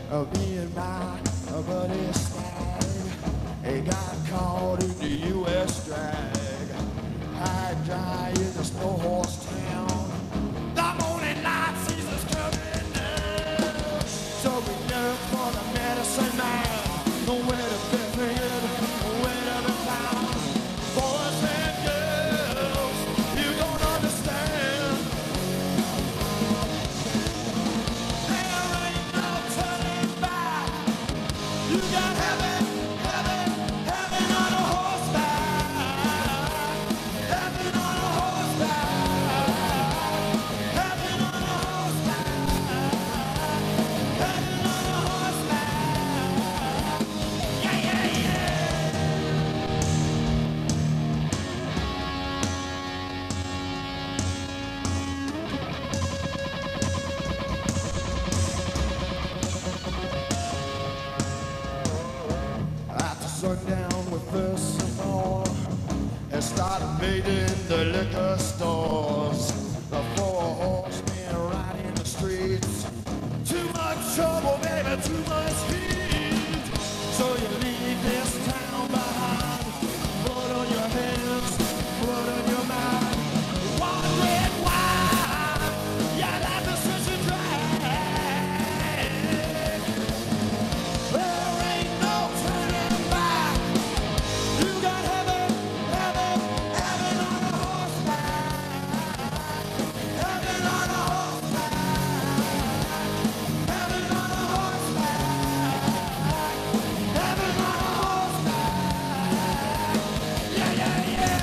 Me and my buddy Stag, he got caught in the U.S. drag. High dry in the snow horse town. The morning light season's coming down. So we look for the medicine man. Where to be thinking, where to be found. Boys and girls, you don't understand. There ain't no turning back. You got heaven, heaven, heaven on a horseback. Heaven on a horseback. Heaven on a horseback. Heaven on a horseback. Yeah, yeah, yeah. After sundown, we first some more and started invading the liquor stores. The four horsemen riding the streets. Too much trouble, baby, too much heat. So you leave this town behind. Blood on your hands, blood on your mind. One red wine, your life is such a drag. There ain't no turning back. You got heaven, heaven, heaven on a horseback. Heaven on a horseback. Heaven on a horseback. Heaven on a horseback. Yeah, yeah, yeah.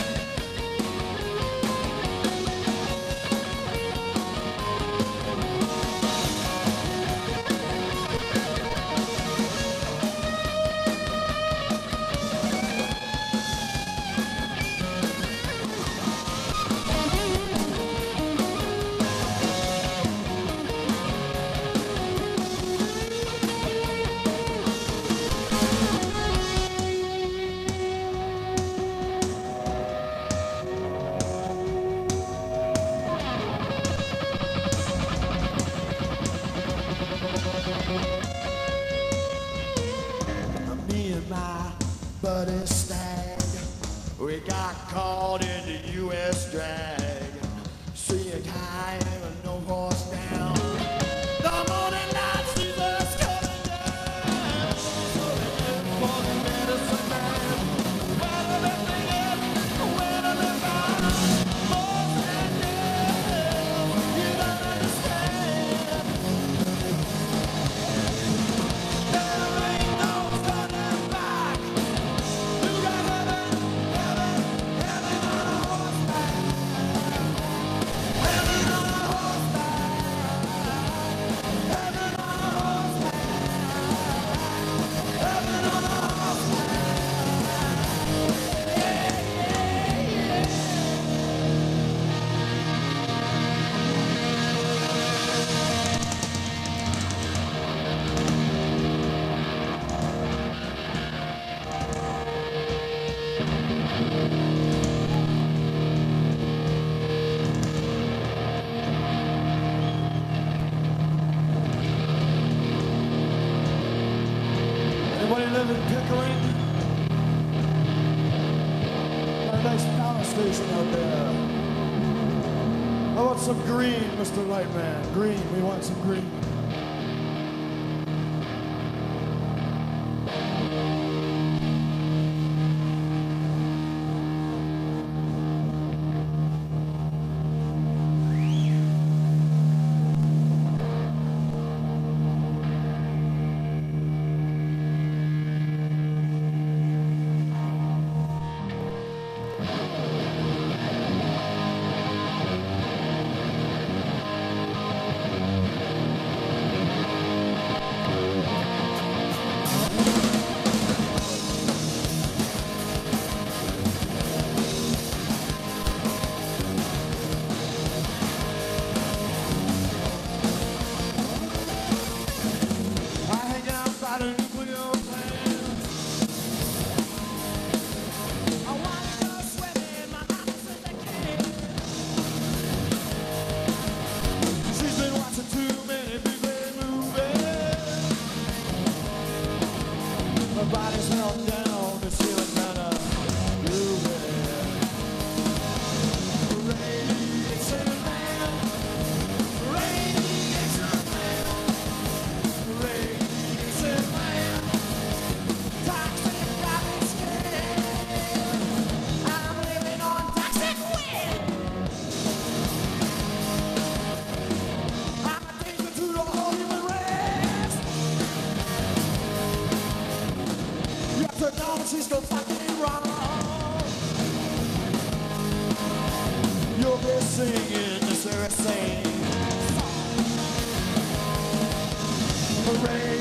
Me and my buddy Stag, we got caught in the U.S. drag. See a guy with no horse down. The morning light sees us coming down. So we look for the medicine man. Where to be thinking, where to be found. Boys and girls, you don't understand. There ain't no turning back. You got heaven, heaven, heaven on a horseback. Heaven on a horseback. Heaven on a horseback. Heaven on a horseback. Yeah, yeah, yeah. Anybody live in Pickering? Got a nice power station out there. How about some green, Mr. Lightman? Green, we want some green. they're singing this very same. Hooray!